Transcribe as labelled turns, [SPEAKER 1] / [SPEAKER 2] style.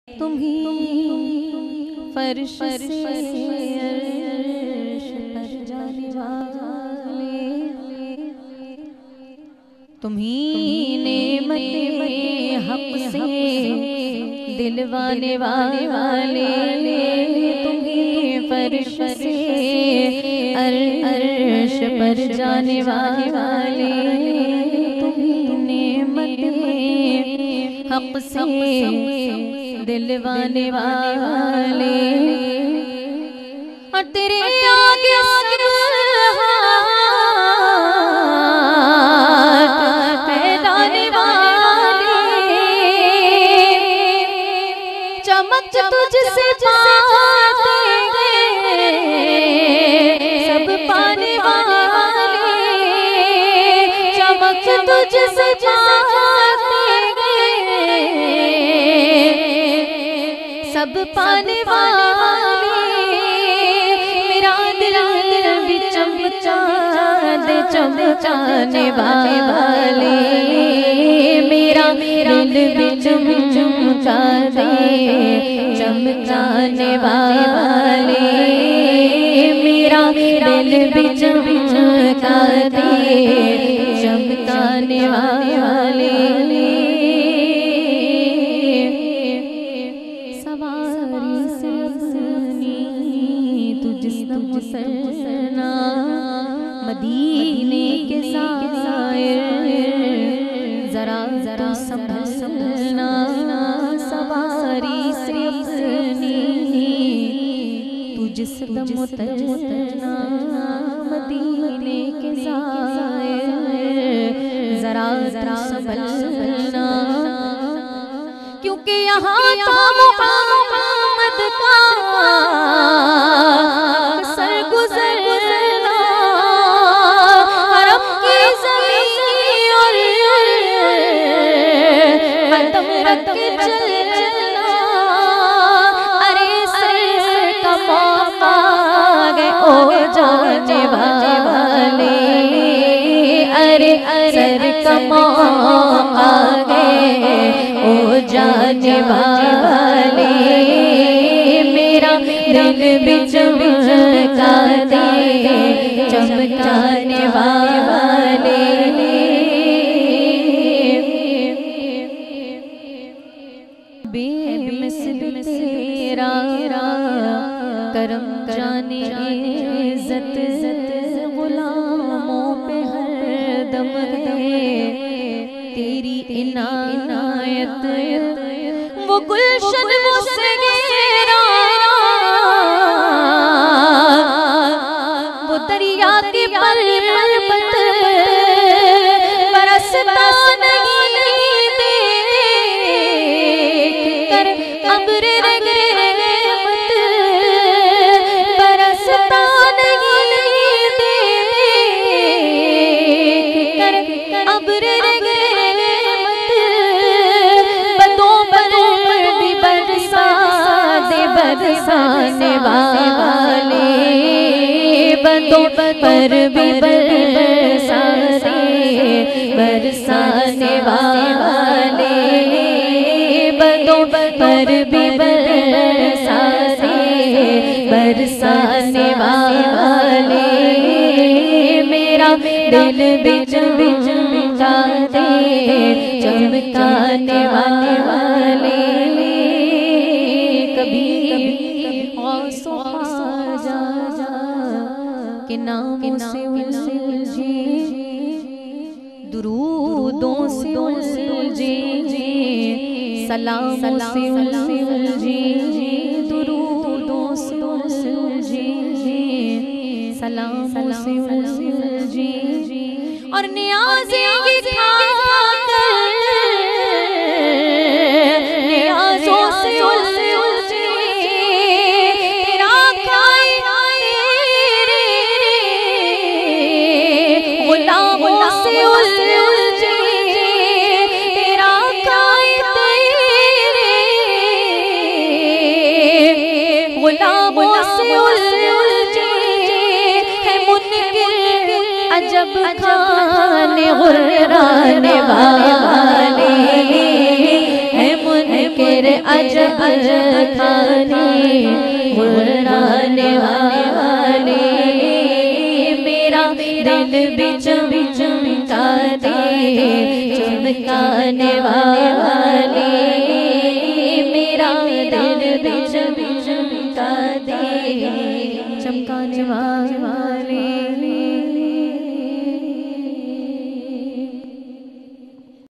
[SPEAKER 1] तुम ही फर्श से अर्श पर जाने वाले, तुम ही नेमते हक से दिलवाने वाले, तुम ही फर्श से अर्श पर जाने वाले, तुम ही नेमते हक से दिलवाने वाले। और तेरे आगे फैलाने वाले, चमक तुझसे पाते सब पाने वाले, चमक तुझसे सब पाने वाले। मेरा दिल भी चमचाने वाले, मेरा दिल भी चमचाने वाले, मेरा दिल भी चमकाने वाले। मुसलना मदीने के सायर, जरा जरा संभलना सवारी से अपनी, तू जिस दम उतरना मदीने के सायर, जरा जरा संभलना, क्योंकि यहाँ था मुहम्मद का सरगुज़रना, हरम की ज़मीन और कदम रख के चलना। अरे सर का मौका गए ओ जाने वाले, अरे सर का मौका गए ओ जाने वाले, मेरा दिल भी चमकाने वाले। बेमिसल तेरा करम जाने इज़्ज़त गुलामों पे हर दम है तेरी इनायत, वो गुलशन वो सगेरा, वो दरिया के पल पल बरसता नहीं देख कर अब्र रहमत, बरसता नहीं देख कर अब्र रहमत, बदों पर भी बरसाने वाले, बदों पर भी बरसाने वाले, बदों पर भी बरसाने वाले, मेरा दिल भी चमकाने वाले। कभी औसो जा के नाम से उलझे, दुरूदों से उलझे, सलामों से उलझे, दुरूदों से उलझे, सलामों से उलझे, और नियाज़ें खाकर नियाज़ों से उलझे, तेरा खाए गुलामों से उलझे, तेरा खाए गुलामों से उलझे, है मुनकिर अजब खाने गुर्राने वाले, है मुनकिर मुनकिर अजब खाने मुराने वाले मेरा दिल बिच बिच का दे चमकाने वाले मेरा दिल बिच बिच का दे चमकाने वाले।